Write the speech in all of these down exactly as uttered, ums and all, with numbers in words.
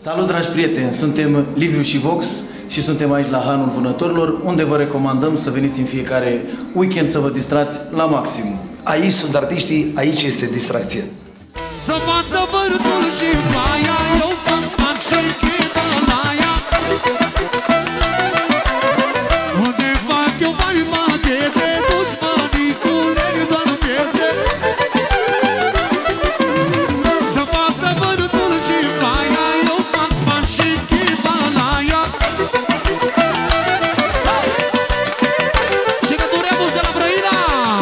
Salut, dragi prieteni! Suntem Liviu și Vox și suntem aici la Hanul Vânătorilor, unde vă recomandăm să veniți în fiecare weekend să vă distrați la maxim. Aici sunt artiștii, aici este distracție. Să bată vârtul și ploaia, eu fac fac și chibălaia. Unde fac eu bani machete, dușmanii cu lei doar pierde. Să bată vârtul și ploaia, eu fac fac și chibălaia. Și că tu rebus de la Brăila.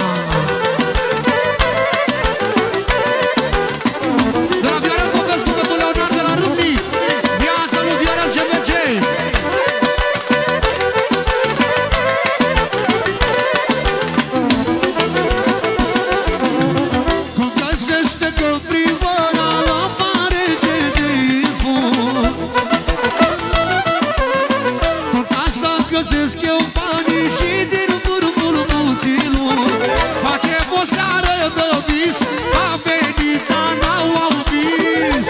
Găsesc eu banii și din murmurul mulților face o seară de vis, a venit, dar n-au au vis.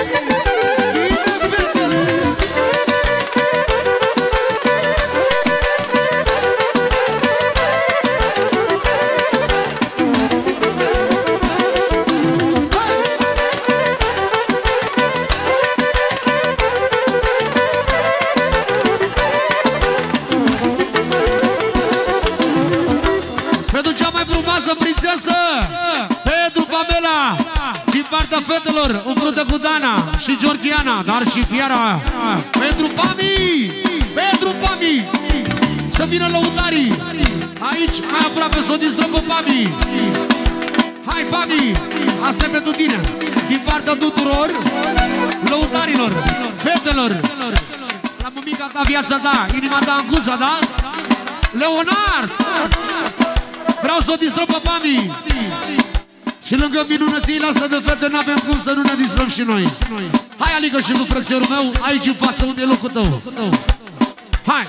Prințesă pentru Pamela din partea fetelor, umplută cu Dana și Georgiana, dar și Fiara. Pentru Pami, pentru Pami, să vină lăutarii aici, mai aproape, să o distrăm pe Pami. Hai, Pami, asta e pentru tine, din partea tuturor lăutarilor, fetelor. La mămica ta, viața ta, inima ta, ancuța, da? Leonard! Vreau să o distrăm pe Pami. Și lângă minunățiile astea de fete n-avem cum să nu ne distrăm și noi. Hai, Alică, și tu, frățiorul meu, aici în față, unde e locul tău. Hai!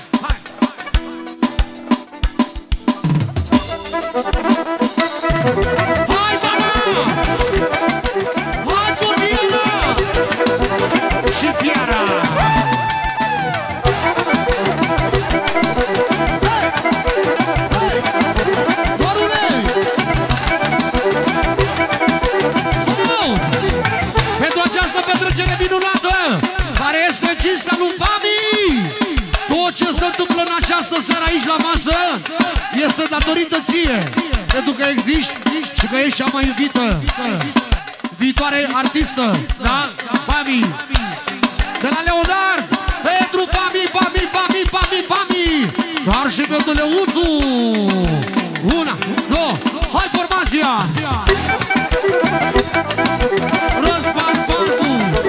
Hai, Dana! Hai, Georgiana! Și Fiara! Petrecere minunată, care este cinstea lui Pami. Tot ce se întâmplă în această seară aici la masă este datorită ție, pentru că existi și că ești cea mai iubită viitoare artistă, da? Pami. De la Leonard, pentru Pami, Pami, Pami, Pami, Pami. Dar și pentru Leuțu. Una, două, hai formația! Răzvan Fancu!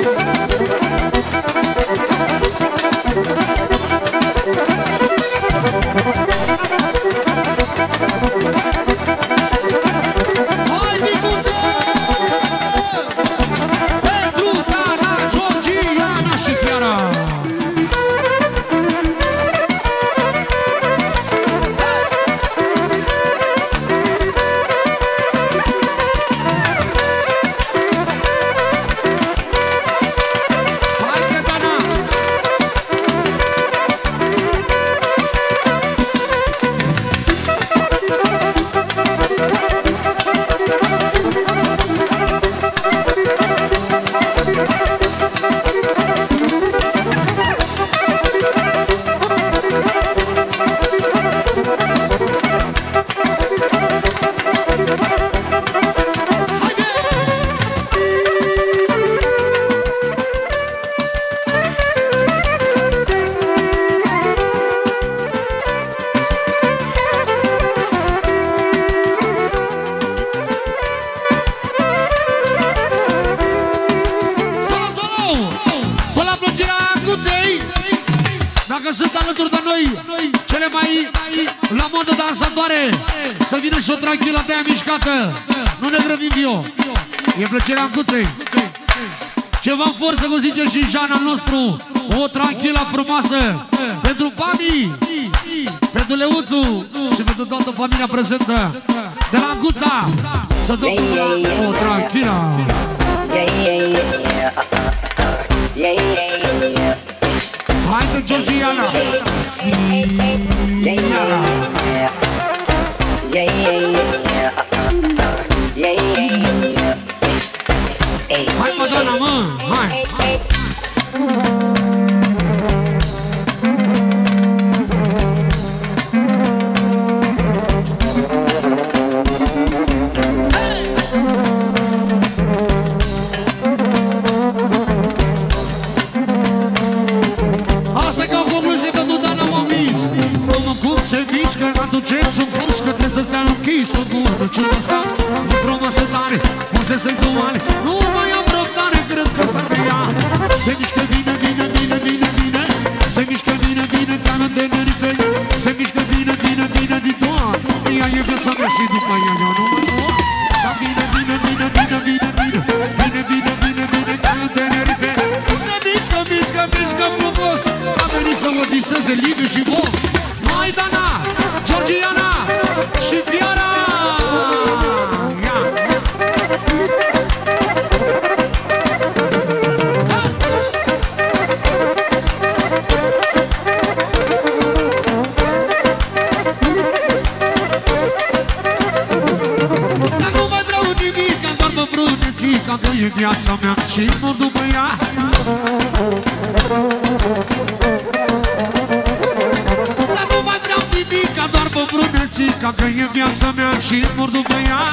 Hai, micuță! Pentru Dana, Georgiana și Fiara! Sunt alături de noi cele mai la modă dansatoare. Să vină și o tranquilă de aia mișcată. Nu ne grăbim eu. E plăcerea Ancuței. Ceva în forță, cum zice și Jana nostru. O tranquilă frumoasă pentru Pami, pentru Leuțu și pentru toată familia prezentă. De la Ancuța să dăm o tranquilă. Haide, Georgiana! Fiara! Hai, Madonna, mă! Hai! Asta e ca o concluzie pentru Dana Momis. Mă cum se mișcă, atunci sunt pușcă, trebuie să stea închis în gură. Ciudă asta, e frumoasă tare, puse senzuale. Nu mai am răbdare, cred că s-ar vrea. Se mișcă bine, bine, bine, bine, bine. Se mișcă bine, bine, ca în tenerife. Se mișcă bine, bine, bine, din toată. Ea e viața mea și după ea eu nu mă doar. Dar bine, bine, bine, bine, bine, bine. Bine, bine, bine, bine, ca în tenerife. Se mișcă, mișcă, mișcă frumos. A venit să mă distreze Liviu și Vox. Hai, Dana, Georgiana și Fiara! Ia! Dar nu mai vreau nimic, doar mă brunețica, că e viața mea și mor după ea. Dar nu mai vreau nimic, doar mă brunețica, că e viața mea și mor după ea.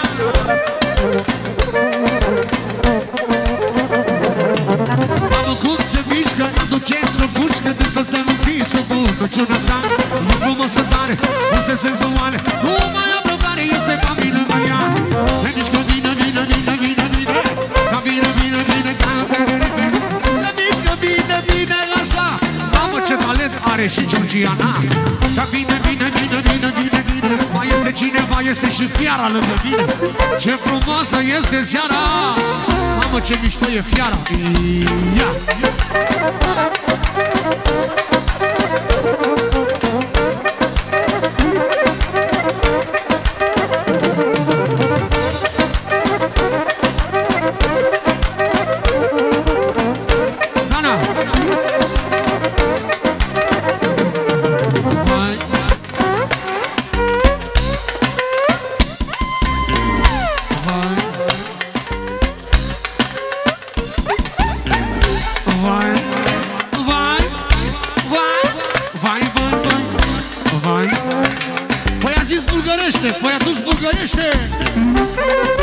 Mamă, cum se mișcă, aduceți-o pușcă, de să stea închisă bunăciunea asta. E frumoasă tare, puse senzuale. Nu mai am răbdare, este ca mine, mă ia. Se mișcă bine, bine, bine, bine, bine. Ca bine, bine, bine, ca tenerife. Se mișcă bine, bine, așa. Mamă, ce talent are și Georgiana. Ca bine, bine, bine, bine, bine, bine. Mai este cineva, este și Fiara lângă mine. Ce frumoasă este seara. Mamă, ce mișto e Fiara. Ia! Dana! Vai! Vai! Vai! Vai! Vai! Vai! Vai! Vai! Vai! Păi a zis bulgărește! Păi atunci bulgărește!